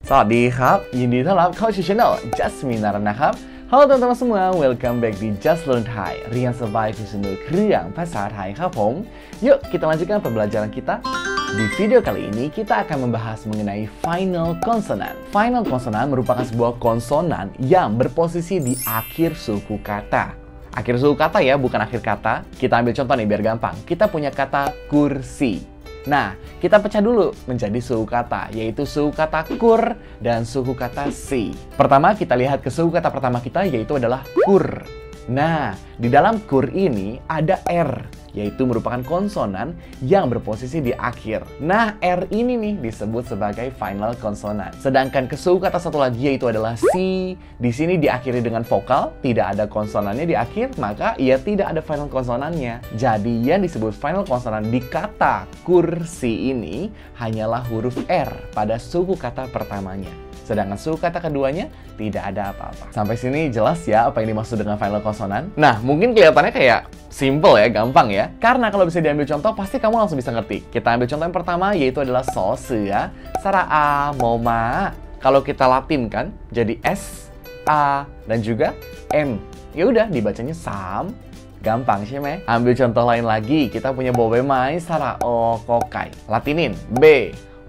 สวัสดีครับยินดีต้อนรับเข้าสู่ Channel Jasmine นะครับ Halo teman-teman semua, welcome back di Just Learn Thai เรียนสบายที่สนุกเรื่องภาษาไทยครับผม Yuk kita lanjutkan pembelajaran kita. Di video kali ini kita akan membahas mengenai final consonant. Final consonant merupakan sebuah konsonan yang berposisi di akhir suku kata. Akhir suku kata ya, bukan akhir kata. Kita ambil contoh nih biar gampang. Kita punya kata kursi. Nah, kita pecah dulu menjadi suku kata, yaitu suku kata kur dan suku kata si. Pertama, kita lihat ke suku kata pertama kita, yaitu adalah kur. Nah, di dalam kur ini ada R, yaitu merupakan konsonan yang berposisi di akhir. Nah, R ini nih disebut sebagai final konsonan. Sedangkan ke suku kata satu lagi yaitu adalah si. Di sini diakhiri dengan vokal, tidak ada konsonannya di akhir, maka ia tidak ada final konsonannya. Jadi yang disebut final konsonan di kata kursi ini hanyalah huruf R pada suku kata pertamanya. Sedangkan suku kata keduanya tidak ada apa-apa. Sampai sini jelas ya apa yang dimaksud dengan final konsonan? Nah, mungkin kelihatannya kayak simple ya, gampang ya. Karena kalau bisa diambil contoh, pasti kamu langsung bisa ngerti. Kita ambil contoh yang pertama, yaitu adalah so, se, ya. Sara, a, mo, ma. Kalau kita latinkan, jadi S, A, dan juga M. Ya udah, dibacanya sam. Gampang sih, meh. Ambil contoh lain lagi, kita punya bobe, mai, sara, o, kokai. Latinin, B,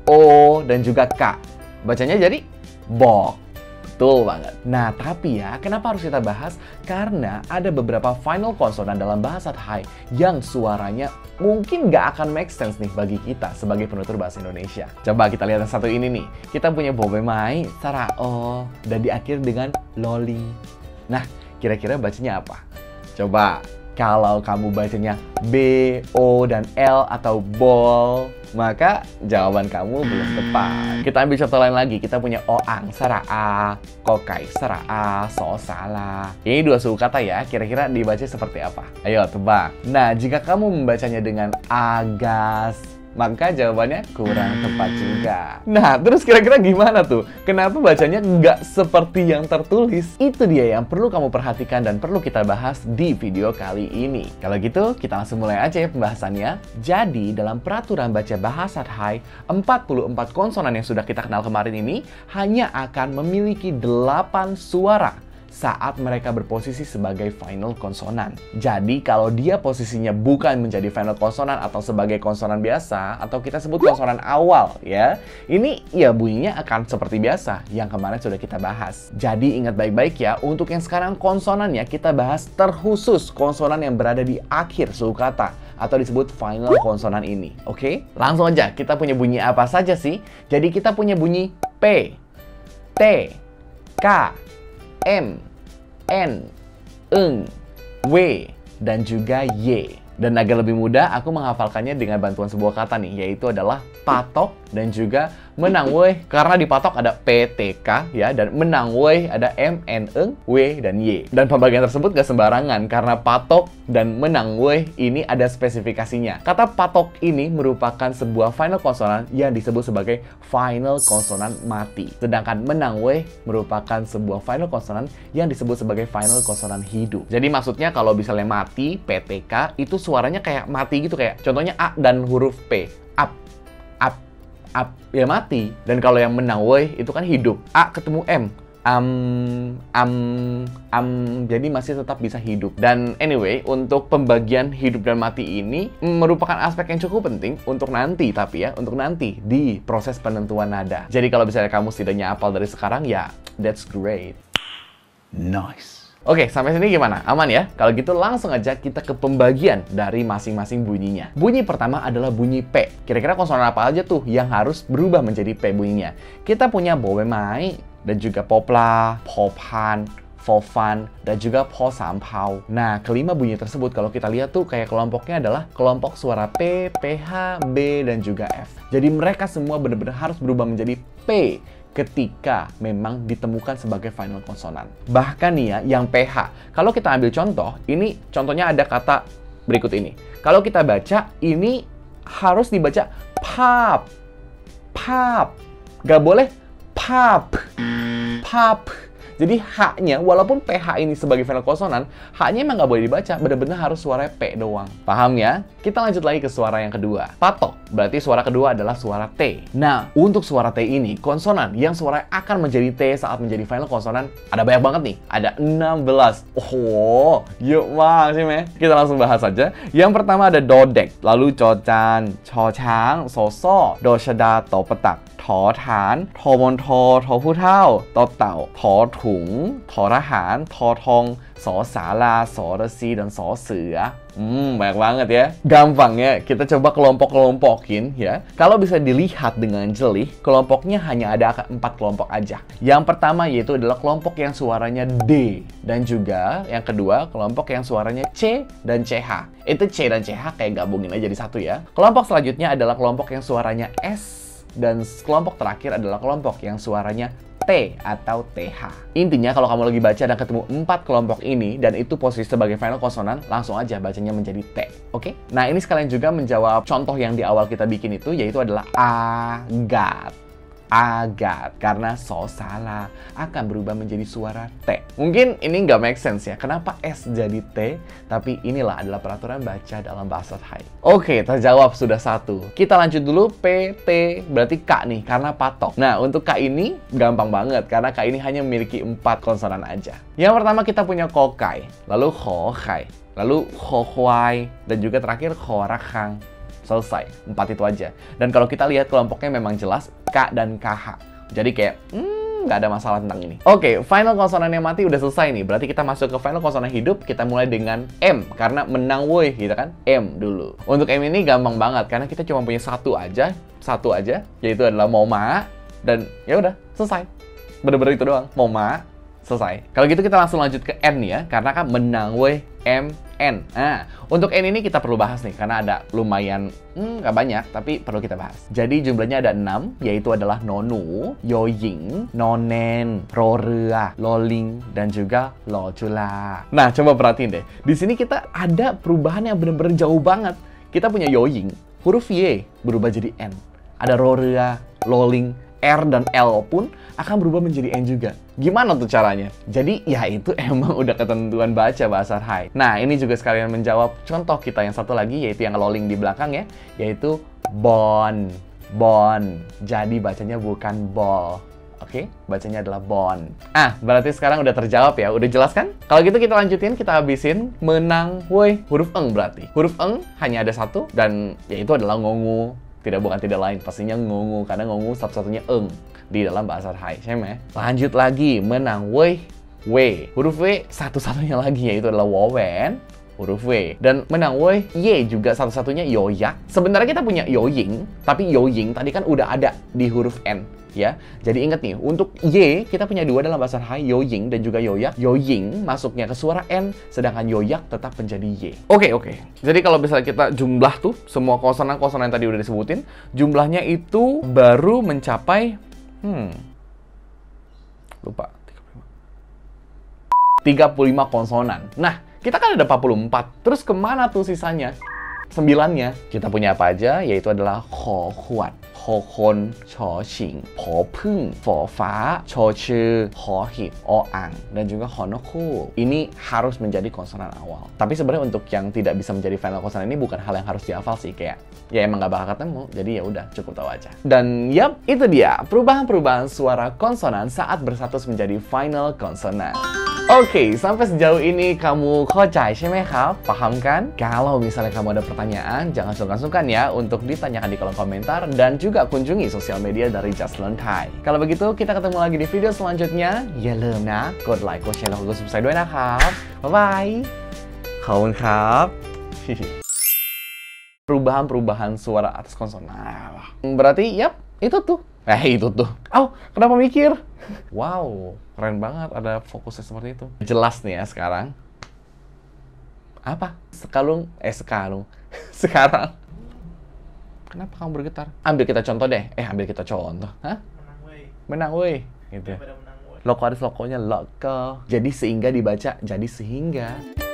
O, dan juga K. Bacanya jadi bok. Betul banget. Nah, tapi ya, kenapa harus kita bahas? Karena ada beberapa final konsonan dalam bahasa Thai yang suaranya mungkin nggak akan make sense nih bagi kita sebagai penutur bahasa Indonesia. Coba kita lihat yang satu ini nih. Kita punya bobe mai, sarao, dan diakhiri dengan loli. Nah, kira-kira bacanya apa? Coba, kalau kamu bacanya B, O, dan L atau bol, maka jawaban kamu belum tepat. Kita ambil contoh lain lagi. Kita punya oang, sara-a, kokai, sara-a, so, salah. Ini dua suku kata ya. Kira-kira dibaca seperti apa? Ayo tebak. Nah, jika kamu membacanya dengan agas, maka jawabannya kurang tepat juga. Nah, terus kira-kira gimana tuh? Kenapa bacanya nggak seperti yang tertulis? Itu dia yang perlu kamu perhatikan dan perlu kita bahas di video kali ini. Kalau gitu, kita langsung mulai aja ya pembahasannya. Jadi, dalam peraturan baca bahasa Thai, 44 konsonan yang sudah kita kenal kemarin ini hanya akan memiliki 8 suara saat mereka berposisi sebagai final konsonan. Jadi kalau dia posisinya bukan menjadi final konsonan atau sebagai konsonan biasa, atau kita sebut konsonan awal ya, ini ya bunyinya akan seperti biasa yang kemarin sudah kita bahas. Jadi ingat baik-baik ya, untuk yang sekarang konsonannya kita bahas terkhusus konsonan yang berada di akhir suku kata atau disebut final konsonan ini. Oke? Langsung aja, kita punya bunyi apa saja sih? Jadi kita punya bunyi P, T, K, M, N, Eng, W, dan juga Y. Dan agar lebih mudah, aku menghafalkannya dengan bantuan sebuah kata nih, yaitu adalah patok dan juga menang weh. Karena di patok ada P, T, K ya, dan menang weh ada M, N, Eng, W, dan Y. Dan pembagian tersebut gak sembarangan, karena patok dan menang weh ini ada spesifikasinya. Kata patok ini merupakan sebuah final konsonan yang disebut sebagai final konsonan mati. Sedangkan menang weh merupakan sebuah final konsonan yang disebut sebagai final konsonan hidup. Jadi maksudnya kalau misalnya mati, P, T, K, itu suaranya kayak mati gitu, kayak contohnya A dan huruf P, up, up, ya mati. Dan kalau yang menang woi itu kan hidup. A ketemu M, jadi masih tetap bisa hidup. Dan anyway, untuk pembagian hidup dan mati ini merupakan aspek yang cukup penting untuk nanti, tapi ya untuk nanti di proses penentuan nada. Jadi kalau misalnya kamu setidaknya hafal dari sekarang, ya that's great. Nice. Oke, sampai sini gimana? Aman ya? Kalau gitu langsung aja kita ke pembagian dari masing-masing bunyinya. Bunyi pertama adalah bunyi P. Kira-kira konsonan apa aja tuh yang harus berubah menjadi P bunyinya? Kita punya bobe mai, dan juga popla, popan, fofan, dan juga po sampau. Nah, kelima bunyi tersebut kalau kita lihat tuh kayak kelompoknya adalah kelompok suara P, PH, B, dan juga F. Jadi mereka semua benar-benar harus berubah menjadi P ketika memang ditemukan sebagai final konsonan. Bahkan nih ya, yang PH. Kalau kita ambil contoh, ini contohnya ada kata berikut ini. Kalau kita baca, ini harus dibaca pap, pap. Gak boleh pap, pap. Jadi H-nya, walaupun PH ini sebagai final konsonan, H-nya emang nggak boleh dibaca, bener-bener harus suara P doang. Paham ya? Kita lanjut lagi ke suara yang kedua. Patok, berarti suara kedua adalah suara T. Nah, untuk suara T ini, konsonan yang suara akan menjadi T saat menjadi final konsonan, ada banyak banget nih. Ada 16. Oh, yuk sih, meh. Kita langsung bahas saja. Yang pertama ada dodek, lalu cocan, chang, soso, doshada, topetak, ถอฐานทอมนทอทอผู้เฒ่าตอเต่าทอถุงทอทหารทอทองสอสาราสอระซีdan sọ สือ. Banyak banget ya. Gampangnya kita coba kelompok-kelompokin ya. Kalau bisa dilihat dengan jeli, kelompoknya hanya ada 4 kelompok aja. Yang pertama yaitu adalah kelompok yang suaranya D. Dan juga yang kedua kelompok yang suaranya C dan CH. Itu C dan CH kayak gabungin aja jadi satu ya. Kelompok selanjutnya adalah kelompok yang suaranya S. Dan kelompok terakhir adalah kelompok yang suaranya T atau TH. Intinya kalau kamu lagi baca dan ketemu 4 kelompok ini dan itu posisi sebagai final konsonan, langsung aja bacanya menjadi T. Oke? Nah, ini sekalian juga menjawab contoh yang di awal kita bikin itu, yaitu adalah agat. Agat, karena so salah akan berubah menjadi suara T. Mungkin ini nggak make sense ya, kenapa S jadi T, tapi inilah adalah peraturan baca dalam bahasa Thai. Oke, terjawab sudah satu. Kita lanjut dulu, P, T, berarti K nih, karena patok. Nah, untuk K ini gampang banget, karena K ini hanya memiliki 4 konsonan aja. Yang pertama kita punya kokai, lalu khokai, lalu khokwai, dan juga terakhir khorakang. Selesai, 4 itu aja. Dan kalau kita lihat kelompoknya memang jelas K dan KH. Jadi kayak, nggak ada masalah tentang ini. Oke, final konsonan yang mati udah selesai nih. Berarti kita masuk ke final konsonan hidup. Kita mulai dengan M, karena menang woi, gitu kan? M dulu. Untuk M ini gampang banget, karena kita cuma punya satu aja, yaitu adalah moma. Dan ya udah, selesai. Bener-bener itu doang, moma, selesai. Kalau gitu kita langsung lanjut ke N ya, karena kan menang woi, M, N. Nah, untuk N ini kita perlu bahas nih, karena ada lumayan, nggak banyak, tapi perlu kita bahas. Jadi jumlahnya ada 6, yaitu adalah nonu, yoying, nonen, rorea, loling, dan juga lojula. Nah, coba perhatiin deh. Di sini kita ada perubahan yang bener-bener jauh banget. Kita punya yoying, huruf Y berubah jadi N. Ada rorea, loling, R dan L pun akan berubah menjadi N juga. Gimana tuh caranya? Jadi ya itu emang udah ketentuan baca bahasa Thai. Nah, ini juga sekalian menjawab contoh kita yang satu lagi, yaitu yang loling di belakang ya, yaitu bon. Bon. Jadi bacanya bukan ball. Oke, bacanya adalah bon. Berarti sekarang udah terjawab ya, udah jelas kan? Kalau gitu kita lanjutin, kita habisin menang woi. Huruf eng berarti. Huruf eng hanya ada satu dan yaitu adalah ngongu. Bukan tidak lain, pastinya ngongu, karena ngongu satu-satunya eng di dalam bahasa Thai,ใช่ไหม? Lanjut lagi, menang woi, W. Huruf W satu-satunya lagi, yaitu adalah wowen, huruf W. Dan menang woi, Y juga satu-satunya yoyak. Sebenarnya kita punya yoying, tapi yoying tadi kan udah ada di huruf N. Ya, jadi ingat nih, untuk Y kita punya 2 dalam bahasa Thai, yoying dan juga yoyak. Yoying masuknya ke suara N, sedangkan yoyak tetap menjadi Y. Oke. Jadi kalau misalnya kita jumlah tuh, semua konsonan-konsonan yang tadi udah disebutin, jumlahnya itu baru mencapai, lupa, 35 konsonan. Nah, kita kan ada 44, terus kemana tuh sisanya? 9-nya. Kita punya apa aja? Yaitu adalah kho kuat, ho kon, cho ching, po pung, fo fa, cho che, ho hit, o ang, dan juga honoku. Ini harus menjadi konsonan awal. Tapi sebenarnya untuk yang tidak bisa menjadi final konsonan ini bukan hal yang harus dihafal sih, kayak ya emang nggak bakal ketemu, jadi ya udah cukup tahu aja. Dan yap, itu dia perubahan-perubahan suara konsonan saat berstatus menjadi final konsonan. Oke, sampai sejauh ini kamu kocai, ใช่ไหมครับ? Paham kan? Kalau misalnya kamu ada pertanyaan, jangan sungkan-sungkan ya untuk ditanyakan di kolom komentar dan juga kunjungi sosial media dari Just Learn Thai. Kalau begitu, kita ketemu lagi di video selanjutnya. Yaลืมนะ กดไลค์กดแชร์และกด subscribe ด้วยนะครับ บ๊ายบาย ขอบคุณครับ Perubahan-perubahan suara atas konsonan. Berarti, yap, itu tuh. Itu tuh. Kenapa mikir? Wow, keren banget ada fokusnya seperti itu. Jelas nih ya sekarang. Apa? Sekarang. Kenapa kamu bergetar? Ambil kita contoh deh. Ambil kita contoh. Hah? Menang woi. Gitu. Loko ada lokonya loko. Jadi sehingga dibaca jadi sehingga.